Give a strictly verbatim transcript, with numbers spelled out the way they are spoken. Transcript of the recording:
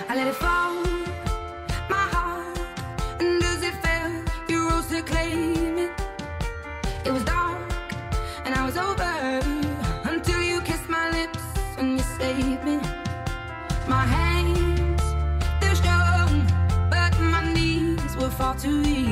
I let it fall, my heart, and as it fell, you rose to claim it. It was dark, and I was over, until you kissed my lips and you saved me. My hands, they're strong, but my knees were far too weak.